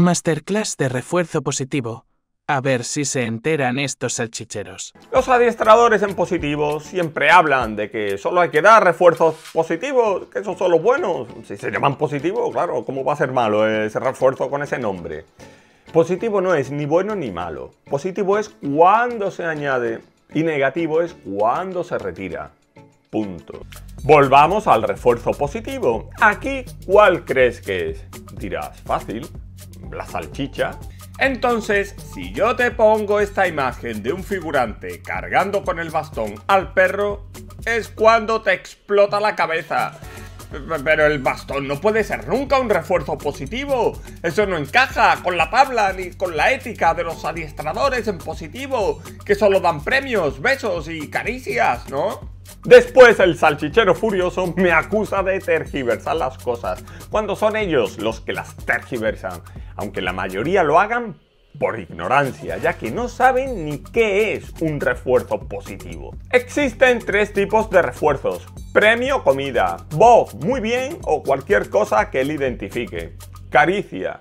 Masterclass de refuerzo positivo. A ver si se enteran estos salchicheros. Los adiestradores en positivo siempre hablan de que solo hay que dar refuerzos positivos, que esos son los buenos. Si se llaman positivos, claro, ¿cómo va a ser malo ese refuerzo con ese nombre? Positivo no es ni bueno ni malo. Positivo es cuando se añade y negativo es cuando se retira. Punto. Volvamos al refuerzo positivo. Aquí, ¿cuál crees que es? Dirás, fácil, la salchicha. Entonces, si yo te pongo esta imagen de un figurante cargando con el bastón al perro, es cuando te explota la cabeza. Pero el bastón no puede ser nunca un refuerzo positivo. Eso no encaja con la tabla ni con la ética de los adiestradores en positivo, que solo dan premios, besos y caricias, ¿no? Después el salchichero furioso me acusa de tergiversar las cosas, cuando son ellos los que las tergiversan, aunque la mayoría lo hagan por ignorancia, ya que no saben ni qué es un refuerzo positivo. Existen tres tipos de refuerzos: premio, comida, voz, muy bien o cualquier cosa que él identifique, caricia.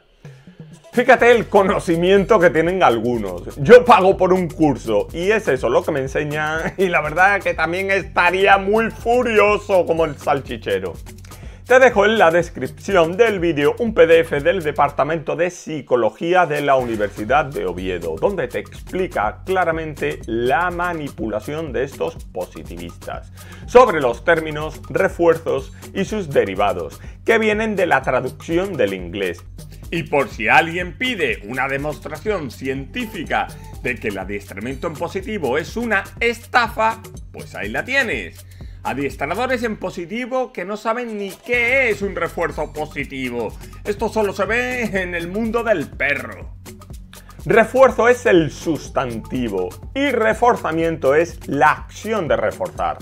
Fíjate el conocimiento que tienen algunos. Yo pago por un curso y es eso lo que me enseñan, y la verdad que también estaría muy furioso como el salchichero. Te dejo en la descripción del vídeo un PDF del Departamento de Psicología de la Universidad de Oviedo, donde te explica claramente la manipulación de estos positivistas, sobre los términos refuerzos y sus derivados, que vienen de la traducción del inglés. Y por si alguien pide una demostración científica de que el adiestramiento en positivo es una estafa, pues ahí la tienes. Adiestradores en positivo que no saben ni qué es un refuerzo positivo. Esto solo se ve en el mundo del perro. Refuerzo es el sustantivo y reforzamiento es la acción de reforzar.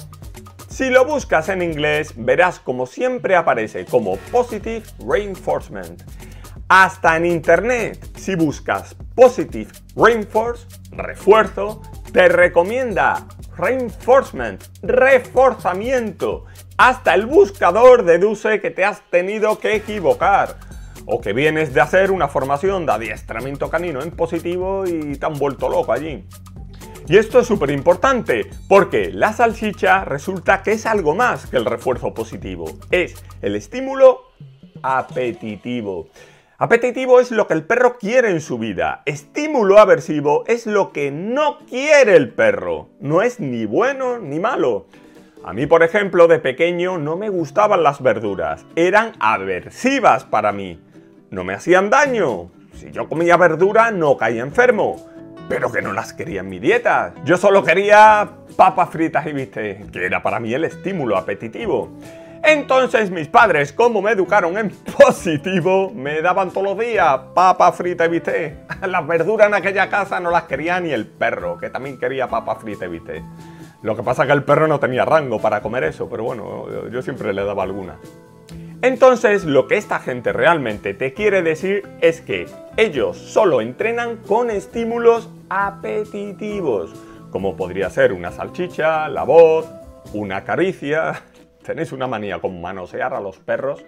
Si lo buscas en inglés, verás como siempre aparece como Positive Reinforcement. Hasta en internet, si buscas Positive Reinforce, refuerzo, te recomienda Reinforcement, reforzamiento. Hasta el buscador deduce que te has tenido que equivocar, o que vienes de hacer una formación de adiestramiento canino en positivo y te han vuelto loco allí. Y esto es súper importante, porque la salchicha resulta que es algo más que el refuerzo positivo. Es el estímulo apetitivo. Apetitivo es lo que el perro quiere en su vida. Estímulo aversivo es lo que no quiere el perro. No es ni bueno ni malo. A mí, por ejemplo, de pequeño no me gustaban las verduras. Eran aversivas para mí. No me hacían daño. Si yo comía verdura no caía enfermo. Pero que no las quería en mi dieta. Yo solo quería papas fritas y bistec, que era para mí el estímulo apetitivo. Entonces mis padres, como me educaron en positivo, me daban todos los días papa frita y bistec. Las verduras en aquella casa no las quería ni el perro, que también quería papa frita y bistec. Lo que pasa es que el perro no tenía rango para comer eso, pero bueno, yo siempre le daba alguna. Entonces, lo que esta gente realmente te quiere decir es que ellos solo entrenan con estímulos apetitivos, como podría ser una salchicha, la voz, una caricia. ¿Tenéis una manía con manosear a los perros?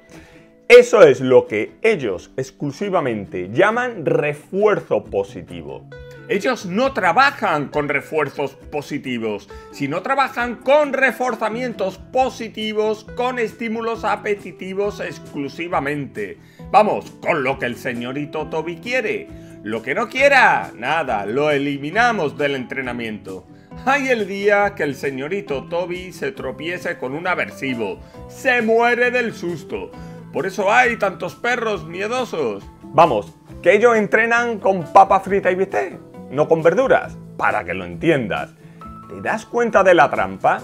Eso es lo que ellos exclusivamente llaman refuerzo positivo. Ellos no trabajan con refuerzos positivos, sino trabajan con reforzamientos positivos, con estímulos apetitivos exclusivamente. Vamos, con lo que el señorito Toby quiere. Lo que no quiera, nada, lo eliminamos del entrenamiento. Hay el día que el señorito Toby se tropiece con un aversivo. Se muere del susto. Por eso hay tantos perros miedosos. Vamos, que ellos entrenan con papa frita y bistec, no con verduras, para que lo entiendas. ¿Te das cuenta de la trampa?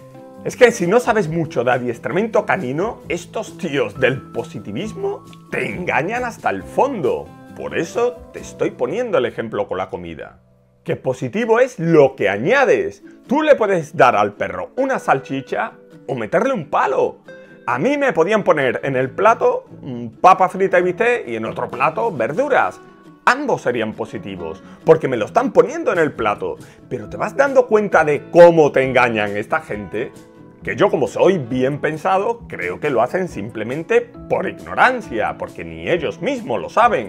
Es que si no sabes mucho de adiestramiento canino, estos tíos del positivismo te engañan hasta el fondo. Por eso te estoy poniendo el ejemplo con la comida. Que positivo es lo que añades. Tú le puedes dar al perro una salchicha o meterle un palo. A mí me podían poner en el plato papa frita y bistec y en otro plato verduras. Ambos serían positivos, porque me lo están poniendo en el plato. Pero ¿te vas dando cuenta de cómo te engañan esta gente? Que yo, como soy bien pensado, creo que lo hacen simplemente por ignorancia, porque ni ellos mismos lo saben.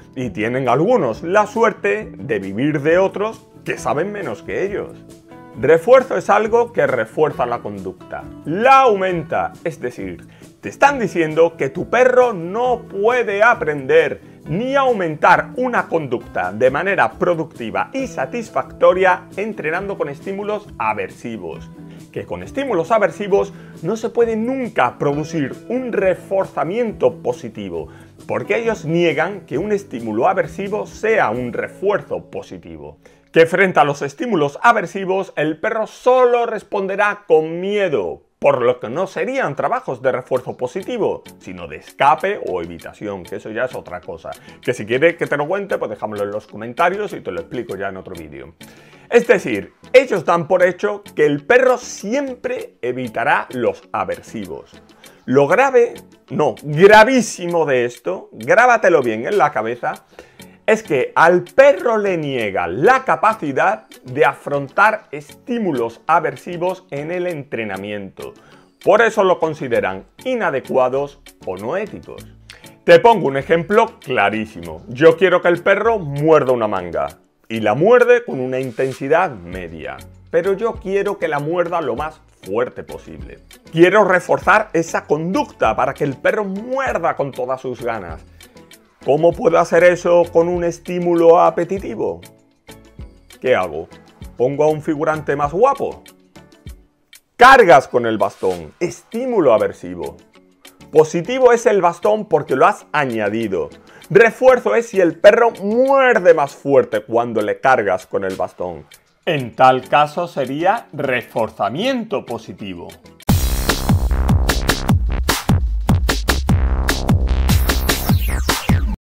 Y tienen algunos la suerte de vivir de otros que saben menos que ellos. Refuerzo es algo que refuerza la conducta, la aumenta, es decir, te están diciendo que tu perro no puede aprender ni aumentar una conducta de manera productiva y satisfactoria entrenando con estímulos aversivos. Que con estímulos aversivos no se puede nunca producir un reforzamiento positivo, porque ellos niegan que un estímulo aversivo sea un refuerzo positivo. Que frente a los estímulos aversivos el perro solo responderá con miedo, por lo que no serían trabajos de refuerzo positivo, sino de escape o evitación, que eso ya es otra cosa. Que si quieres que te lo cuente, pues déjamelo en los comentarios y te lo explico ya en otro vídeo. Es decir, ellos dan por hecho que el perro siempre evitará los aversivos. Lo grave, no, gravísimo de esto, grábatelo bien en la cabeza, es que al perro le niega la capacidad de afrontar estímulos aversivos en el entrenamiento. Por eso lo consideran inadecuados o no éticos. Te pongo un ejemplo clarísimo. Yo quiero que el perro muerda una manga y la muerde con una intensidad media, pero yo quiero que la muerda lo más fuerte posible. Quiero reforzar esa conducta para que el perro muerda con todas sus ganas. ¿Cómo puedo hacer eso con un estímulo apetitivo? ¿Qué hago? ¿Pongo a un figurante más guapo? Cargas con el bastón. Estímulo aversivo. Positivo es el bastón porque lo has añadido. Refuerzo es si el perro muerde más fuerte cuando le cargas con el bastón. En tal caso sería reforzamiento positivo.